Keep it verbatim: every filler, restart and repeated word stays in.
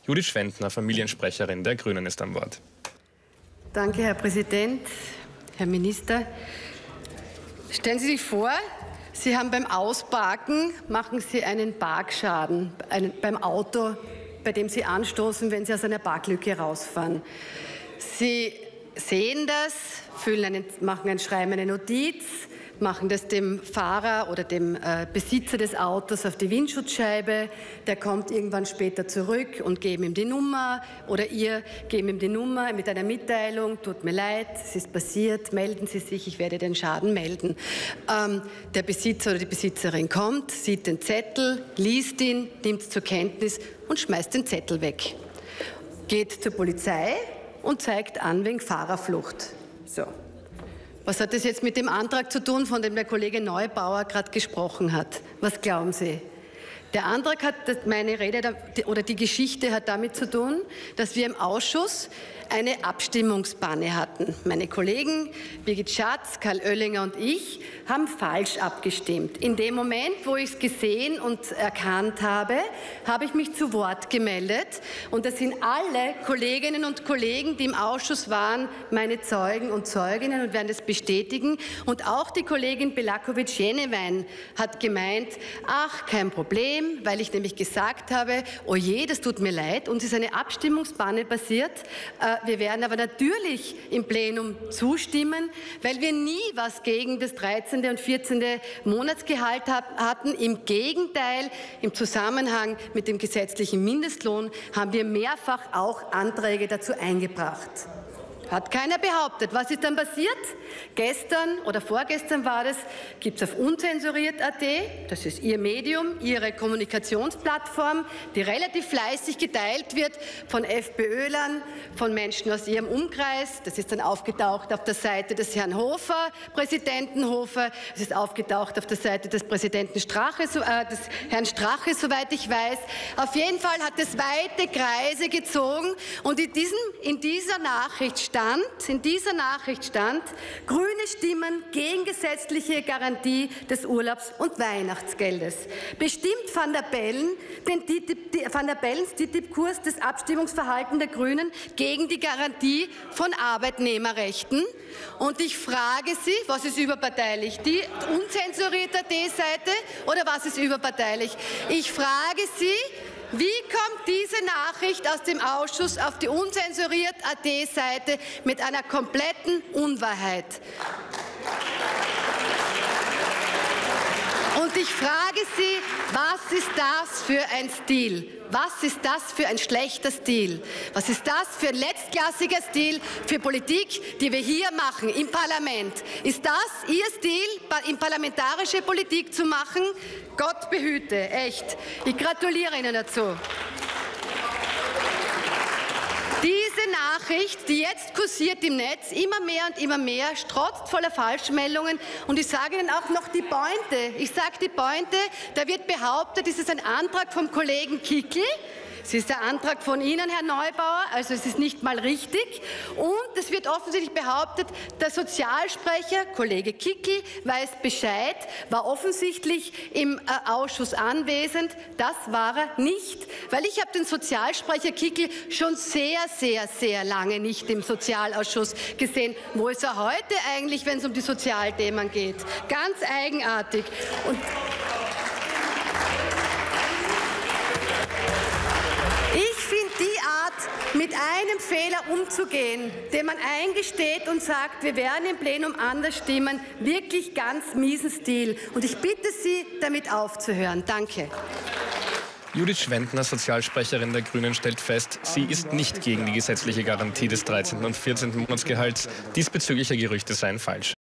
Judith Schwendner, Familiensprecherin der Grünen, ist am Wort. Danke, Herr Präsident, Herr Minister. Stellen Sie sich vor, Sie haben beim Ausparken, machen Sie einen Parkschaden einen, beim Auto, bei dem Sie anstoßen, wenn Sie aus einer Parklücke rausfahren. Sie sehen das, füllen einen, machen ein Schreiben, eine Notiz, machen das dem Fahrer oder dem äh, Besitzer des Autos auf die Windschutzscheibe. Der kommt irgendwann später zurück und geben ihm die Nummer oder ihr geben ihm die Nummer mit einer Mitteilung. Tut mir leid, es ist passiert, melden Sie sich, ich werde den Schaden melden. Ähm, der Besitzer oder die Besitzerin kommt, sieht den Zettel, liest ihn, nimmt es zur Kenntnis und schmeißt den Zettel weg. Geht zur Polizei und zeigt an wegen Fahrerflucht. So. Was hat das jetzt mit dem Antrag zu tun, von dem der Kollege Neubauer gerade gesprochen hat? Was glauben Sie? Der Antrag hat, meine Rede oder die Geschichte hat damit zu tun, dass wir im Ausschuss eine Abstimmungspanne hatten. Meine Kollegen Birgit Schatz, Karl Oellinger und ich haben falsch abgestimmt. In dem Moment, wo ich es gesehen und erkannt habe, habe ich mich zu Wort gemeldet. Und das sind alle Kolleginnen und Kollegen, die im Ausschuss waren, meine Zeugen und Zeuginnen und werden das bestätigen. Und auch die Kollegin Belakovic-Jenewein hat gemeint, ach, kein Problem, weil ich nämlich gesagt habe, oh je, das tut mir leid, uns ist eine Abstimmungspanne passiert. Wir werden aber natürlich im Plenum zustimmen, weil wir nie was gegen das dreizehnte und vierzehnte Monatsgehalt hatten. Im Gegenteil, im Zusammenhang mit dem gesetzlichen Mindestlohn haben wir mehrfach auch Anträge dazu eingebracht. Hat keiner behauptet. Was ist dann passiert? Gestern oder vorgestern war das, gibt es auf unzensuriert punkt at, das ist Ihr Medium, Ihre Kommunikationsplattform, die relativ fleißig geteilt wird von FPÖlern, von Menschen aus Ihrem Umkreis. Das ist dann aufgetaucht auf der Seite des Herrn Hofer, Präsidenten Hofer. Es ist aufgetaucht auf der Seite des Präsidenten Strache, äh, des Herrn Strache, soweit ich weiß. Auf jeden Fall hat es weite Kreise gezogen und in, diesem, in dieser Nachricht stand, in dieser Nachricht stand, grüne Stimmen gegen gesetzliche Garantie des Urlaubs- und Weihnachtsgeldes. Bestimmt Van der Bellen, den Van der Bellens T T I P-Kurs des Abstimmungsverhaltens der Grünen gegen die Garantie von Arbeitnehmerrechten. Und ich frage Sie, was ist überparteilich? Die unzensurierte punkt at-Seite oder was ist überparteilich? Ich frage Sie, wie kommt diese Nachricht aus dem Ausschuss auf die unzensuriert punkt at-Seite mit einer kompletten Unwahrheit? Und ich frage Sie, was ist das für ein Stil? Was ist das für ein schlechter Stil? Was ist das für ein letztklassiger Stil für Politik, die wir hier machen im Parlament? Ist das Ihr Stil, in parlamentarische Politik zu machen? Gott behüte, echt. Ich gratuliere Ihnen dazu. Diese Nachricht, die jetzt kursiert im Netz, immer mehr und immer mehr, strotzt voller Falschmeldungen. Und ich sage Ihnen auch noch die Pointe. Ich sage die Pointe, da wird behauptet, es ist ein Antrag vom Kollegen Kickl. Es ist der Antrag von Ihnen, Herr Neubauer, also es ist nicht mal richtig. Und es wird offensichtlich behauptet, der Sozialsprecher, Kollege Kickl, weiß Bescheid, war offensichtlich im äh, Ausschuss anwesend. Das war er nicht, weil ich habe den Sozialsprecher Kickl schon sehr, sehr, sehr lange nicht im Sozialausschuss gesehen. Wo ist er heute eigentlich, wenn es um die Sozialthemen geht? Ganz eigenartig. Und ich finde die Art, mit einem Fehler umzugehen, den man eingesteht und sagt, wir werden im Plenum anders stimmen, wirklich ganz miesen Stil. Und ich bitte Sie, damit aufzuhören. Danke. Judith Schwendner, Sozialsprecherin der Grünen, stellt fest, sie ist nicht gegen die gesetzliche Garantie des dreizehnten und vierzehnten Monatsgehalts. Diesbezügliche Gerüchte seien falsch.